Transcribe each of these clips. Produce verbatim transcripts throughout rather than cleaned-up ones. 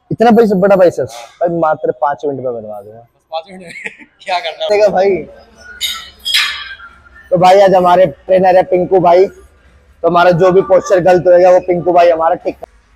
इतना पैसा बड़ा पैसा भाई मात्र पांच मिनट में बनवा दूंगा। पांच मिनट में क्या करना है भाई। तो भाई आज हमारे ट्रेनर है पिंकू भाई, तो हमारा जो भी पोस्चर गलत होगा वो पिंकू भाई हमारा ठीक।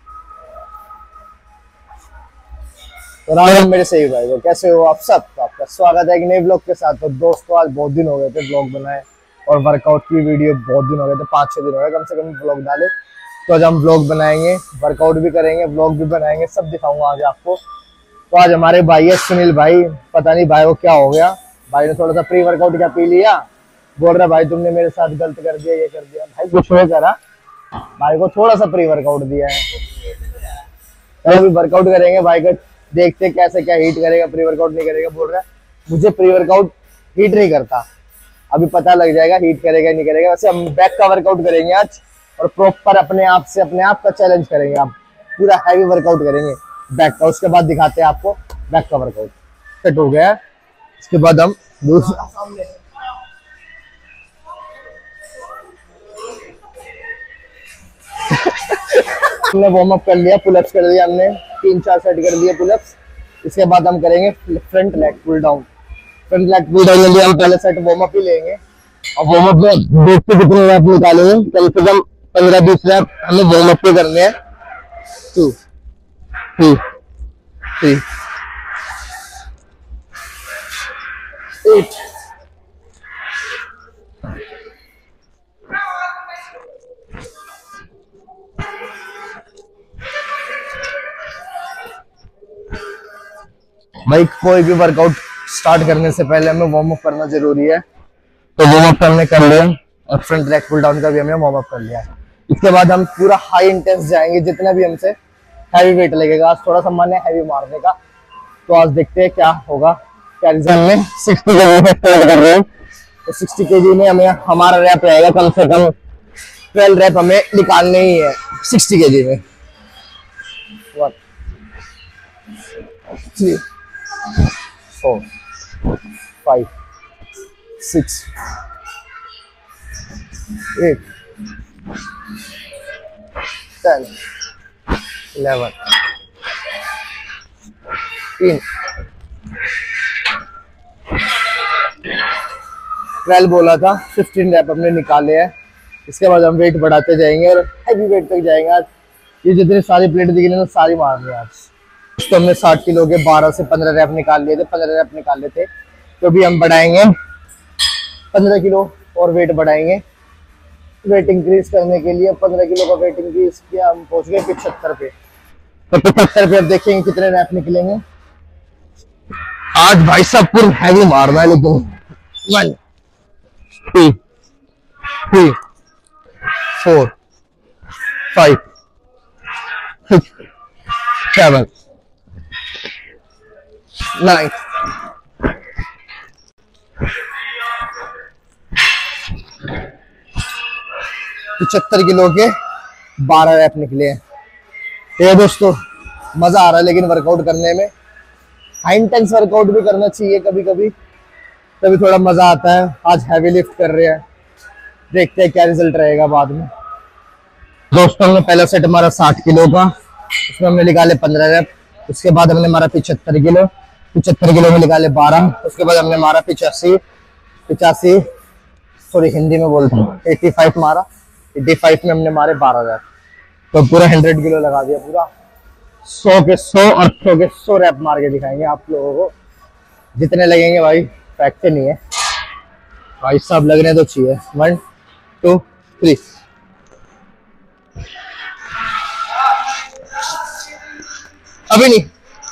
तो राम मेरे सही भाई, तो कैसे हो आप सब? तो आपका स्वागत है एक नए ब्लॉग के साथ। तो दोस्तों आज बहुत दिन हो गए थे ब्लॉग बनाए और वर्कआउट की वीडियो बहुत दिन हो गए थे, पाँच छह दिन हो गए कम से कम ब्लॉग डाले। तो आज हम ब्लॉग बनाएंगे, वर्कआउट भी करेंगे, ब्लॉग भी बनाएंगे, सब दिखाऊंगा आज आपको। तो आज हमारे भाई है सुनील भाई, पता नहीं भाई को क्या हो गया, भाई ने थोड़ा सा प्री वर्कआउट क्या पी लिया, बोल रहा भाई तुमने मेरे साथ गलत कर दिया, ये कर दिया। भाई कुछ नहीं करा, भाई को थोड़ा सा प्री वर्कआउट दिया है। तो अभी वर्कआउट करेंगे, भाई का देखते कैसे क्या हीट करेगा, प्री वर्कआउट नहीं करेगा। बोल रहा है मुझे प्री वर्कआउट हीट नहीं करता, अभी पता लग जाएगा हीट करेगा नहीं करेगा। वैसे हम बैक का वर्कआउट करेंगे आज और प्रॉपर अपने आप से अपने आप का चैलेंज करेंगे। आप पूरा हैवी वर्कआउट करेंगे बैक का, उसके बाद दिखाते हैं आपको बैक का वर्कआउट। सेट हो गया, इसके बाद हम दूसरा हमने वार्म अप कर लिया, पुलअप्स कर लिया हमने, तीन चार सेट कर लिए पुलअप्स। इसके बाद हम करेंगे front leg pull down. Front leg pull down के लिए हम पहले सेट वार्म अप ही लेंगे और वार्म अप में देखते कितने रैप निकालेंगे, कम से कम पंद्रह बीस रैप हमें वार्म अप पे करने हैं। टू थ्री थ्री एट भाई कोई भी वर्कआउट स्टार्ट करने से पहले हमें वार्म अप करना जरूरी है। तो वार्म अप हमने कर लिया और फ्रंट लेग पुल डाउन का भी हमने वार्म अप कर लिया है। इसके बाद हम पूरा हाई इंटेंस जाएंगे, जितना भी हमसे हैवी वेट लगेगा। आज थोड़ा सा मन है हैवी मारने का, तो आज देखते हैं क्या होगा क्या रिजल्ट में। साठ केजी में स्टार्ट कर रहे हैं, तो साठ केजी में हमें हमारा रैप रहेगा कम से कम बारह रैप हमें निकालने ही है साठ केजी में। One three four five six eight ten eleven तीन ट्वेल्व बोला था, फिफ्टीन रैप हमने निकाले हैं। इसके बाद हम वेट बढ़ाते जाएंगे और हैवी वेट तक जाएंगे। आज ये जितनी सारी प्लेट दिख रही है सारी मारनी है आज। तो हमने साठ किलो के बारह से पंद्रह रैप निकाल लिए थे, पंद्रह रैप निकाले थे। तो भी हम बढ़ाएंगे पंद्रह किलो और वेट बढ़ाएंगे। वेट इंक्रीज करने के लिए पंद्रह किलो का वेट इंक्रीज किया, हम पहुंच गए पिछहत्तर पे। तो पिछहत्तर पे अब देखेंगे कितने रैप निकलेंगे। आज भाई सब पूरा हैवी मारना है, लेकिन one two three four five six seven nine पचहत्तर किलो के बारह रैप निकले हैं। ये दोस्तों मजा आ रहा है लेकिन वर्कआउट करने में। हाई इंटेंस वर्कआउट भी करना चाहिए कभी कभी, तभी थोड़ा मजा आता है। आज हैवी लिफ्ट कर रहे हैं, देखते हैं क्या रिजल्ट रहेगा बाद में। दोस्तों हमने पहला सेट हमारा साठ किलो का, उसमें हमने निकाले पंद्रह रैप। उसके बाद हमने मारा पिछहत्तर किलो, पिछहत्तर किलो में निकाले बारह। उसके बाद हमने मारा पिचासी पिचासी सॉरी हिंदी में बोलता हूँ एट्टी फाइव मारा, एट्टी फाइव में हमने मारे बारह रैप। तो पूरा हंड्रेड किलो लगा दिया, पूरा सौ के सौ और सौ के सौ रैप मार के दिखाएंगे आप लोगों को। जितने लगेंगे भाई फैक्ट नहीं है भाई, सब लगने तो चाहिए। वन टू थ्री अभी नहीं,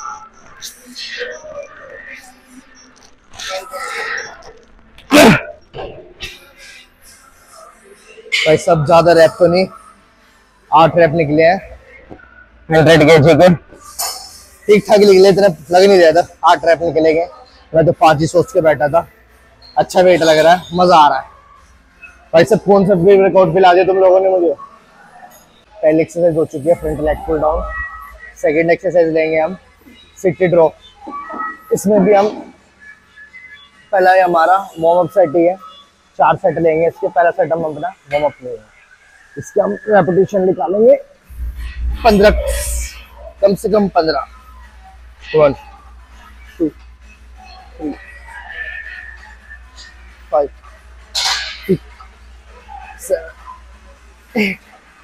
भाई सब ज्यादा रैप तो नहीं, आठ रैप निकले हैं हंड्रेड केजी के, ठीक ठाक निकले, इतना लग नहीं रहा था आठ रैप निकलेंगे। मैं तो पांच ही सोच के बैठा था। अच्छा वेट लग रहा है, मजा आ रहा है भाई। सब कौन सा वर्कआउट पिला दिया तुम लोगों ने मुझे। पहली एक्सरसाइज हो चुकी है front leg pull down. Second exercise लेंगे हम सिटी ड्रॉप। इसमें भी हम पहला है हमारा वार्म अप सेट ही है, चार सेट लेंगे इसके। पहला सेट हम अपना वार्म अप लेंगे, इसके हम रेपिटेशन निकालेंगे पंद्रह, कम से कम पंद्रह। One two three five six seven eight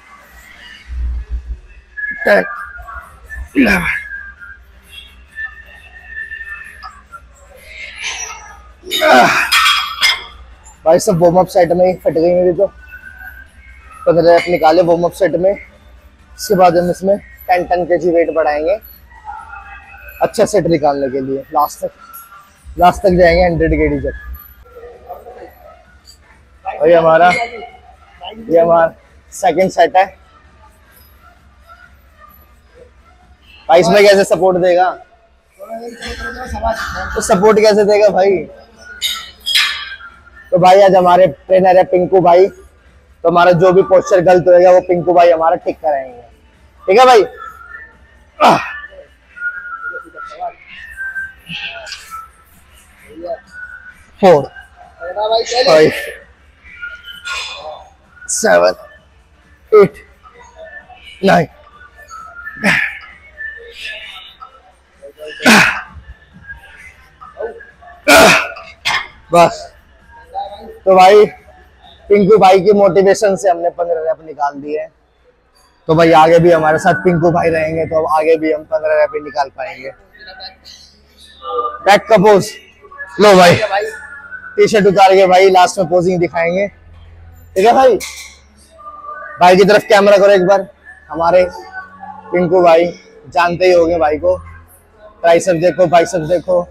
ten eleven भाई सब वार्म अप सेट में फट गई मेरी तो पंद्रह रैप निकाले वार्म अप सेट में। इसके बाद हम इसमें टेन टेन के जी वेट बढ़ाएंगे अच्छा सेट निकालने के लिए। लास्ट तक लास्ट तक जाएंगे हंड्रेड के डी तक। और ये हमारा ये हमारा सेकंड सेट है भाई। इसमें कैसे सपोर्ट देगा तो सपोर्ट कैसे देगा भाई। तो भाई आज हमारे ट्रेनर है पिंकू भाई, तो हमारा जो भी पोस्चर गलत होएगा वो पिंकू भाई हमारा ठीक कराएंगे। ठीक है भाई। Four five seven eight nine बस। तो भाई पिंकू भाई की मोटिवेशन से हमने पंद्रह रैप निकाल दिए। तो भाई आगे भी हमारे साथ पिंकू भाई रहेंगे तो अब आगे भी हम पंद्रह रैप निकाल पाएंगे। बैक का पोज लो भाई, टी शर्ट उतार के भाई लास्ट में पोजिंग दिखाएंगे। ठीक है भाई। भाई की तरफ कैमरा करो एक बार। हमारे पिंकू भाई जानते ही होंगे भाई को, ट्राइसेप देखो बाइसेप देखो।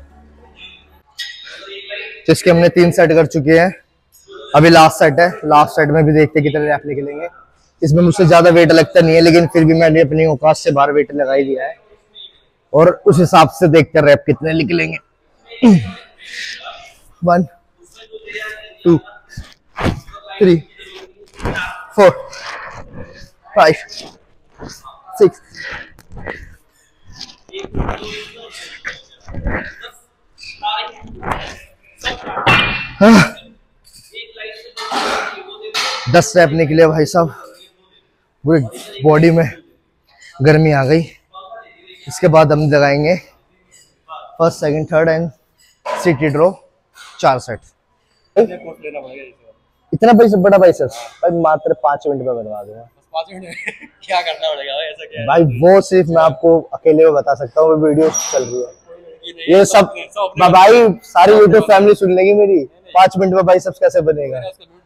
तो इसके हमने तीन सेट कर चुके हैं, अभी लास्ट सेट है। लास्ट सेट में भी देखते कितने रैप निकलेंगे। इसमें मुझसे ज्यादा वेट लगता नहीं है, लेकिन फिर भी मैंने अपनी औकात से बाहर वेट लगा ही दिया है और उस हिसाब से देखते रैप कितने निकलेंगे। One two three four five six दस रैप निकले भाई साहब। पूरी बॉडी में गर्मी आ गई। इसके बाद हम लगाएंगे first second third and seated row चार सेट। इतना पैसा बड़ा पैसा भाई मात्र पांच मिनट में बनवा दूंगा। पांच मिनट में क्या करना पड़ेगा ऐसा क्या है? भाई वो सिर्फ मैं आपको अकेले में बता सकता हूँ, वो वीडियो चल रही है ये सब भाई सारी यूट्यूब फैमिली सुन लेगी मेरी। पांच मिनट में भाई सब कैसे बनेगा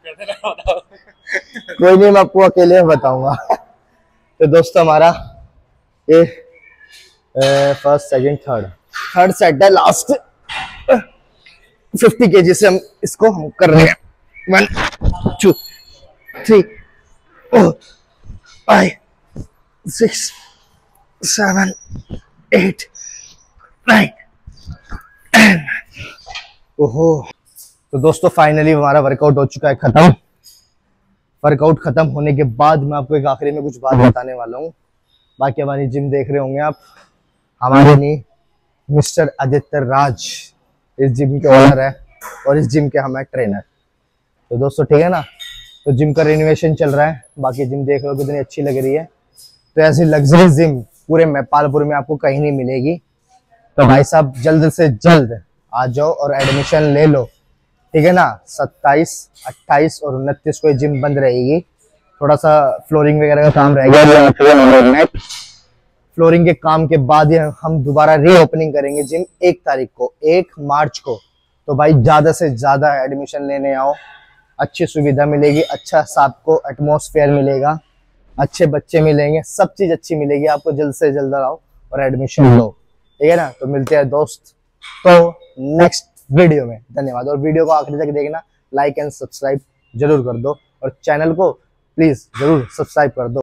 कोई नहीं, मैं आपको अकेले में बताऊंगा। तो दोस्तों हमारा ये first second third third set है लास्ट। फिफ्टी केजी से हम इसको हम कर रहे हैं। One two three four five six seven eight nine ten. ओहो। तो दोस्तों फाइनली हमारा वर्कआउट हो चुका है खत्म। वर्कआउट खत्म होने के बाद मैं आपको एक आखिरी में कुछ बात बताने वाला हूँ। बाकी हमारी जिम देख रहे होंगे आप, हमारे नहीं मिस्टर आदित्य राज इस जिम के ओनर है और इस जिम के हमारे ट्रेनर। तो दोस्तों ठीक है ना। तो जिम का रिनोवेशन चल रहा है। बाकी जिम देख रहे हो कितनी अच्छी लग रही है। तो ऐसी लग्जरी जिम पूरे पालपुर में आपको कहीं नहीं मिलेगी। तो भाई साहब जल्द से जल्द आ जाओ और एडमिशन ले लो। ठीक है ना। सत्ताईस अट्ठाईस और उनतीस को जिम बंद रहेगी। थोड़ा सा फ्लोरिंग वगैरह का काम रहेगा। फ्लोरिंग के काम के बाद हम दोबारा रीओपनिंग करेंगे जिम एक तारीख को, एक मार्च को। तो भाई ज्यादा से ज्यादा एडमिशन लेने आओ। अच्छी सुविधा मिलेगी, अच्छा आपको एटमॉस्फेयर मिलेगा, अच्छे बच्चे मिलेंगे, सब चीज अच्छी मिलेगी आपको। जल्द से जल्द आओ और एडमिशन लो। ठीक है ना। तो मिलते हैं दोस्त तो नेक्स्ट वीडियो में। धन्यवाद। और वीडियो को आखिरी तक देखना, लाइक एंड सब्सक्राइब जरूर कर दो और चैनल को प्लीज जरूर सब्सक्राइब कर दो।